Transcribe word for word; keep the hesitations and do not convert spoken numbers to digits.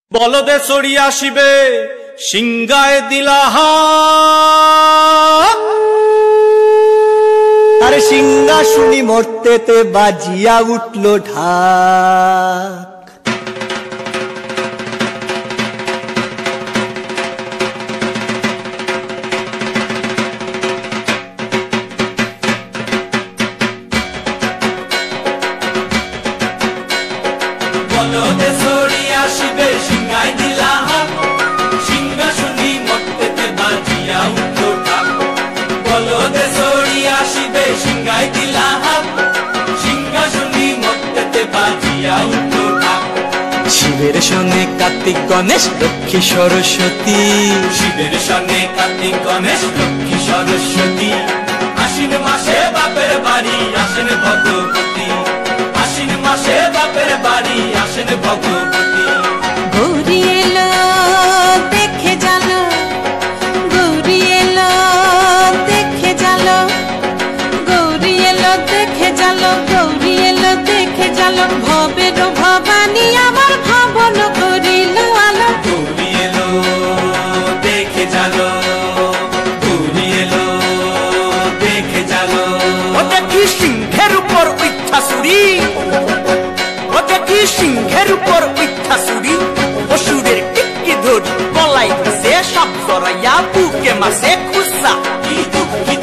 বলদে চড়ি আসিবে সিংগায় দিলাহা আরে সিংহা শুনি মরতেতে বাজিয়া উঠল ঢাক। বলদে চড়ি আসিবে সিংগায় দিলাহা সিংহা শুনি মরতেতে বাজিয়া উঠল ঢাক। বলদে চড়ি আসিবে সিংগায় দিলাহা সিংহা শুনি মরতেতে বাজিয়া উঠল ঢাক। শিবের সনে কার্তিক গণেশ লক্ষ্মী সরস্বতী, শিবের সঙ্গে কার্তিক গণেশ লক্ষ্মী সরস্বতী, আশ্বিন মাসে বাপের বাড়ি আসেন ভগবতী, আশ্বিন মাসে বাপের বাড়ি আসেন ভগবতী। গৌরী এলো দেখে জালো, গৌরী এলো দেখে জালো, গৌরী এলো দেখে জালো, গৌরী এলো দেখে জালো, ভবের ভবানী আমার ভবন করিল আলো। গৌরী এলো দেখে জালো, গৌরী এলো দেখে জালো। ও দেখি সিংহের উপর উঠা সুরি, ও দেখি সিংহের উপর উঠা সুরি, অসুরের টিকি ধরি গলায় সে সব জড়াইয়া বুকে মাসে খুসা। কি দুঃখী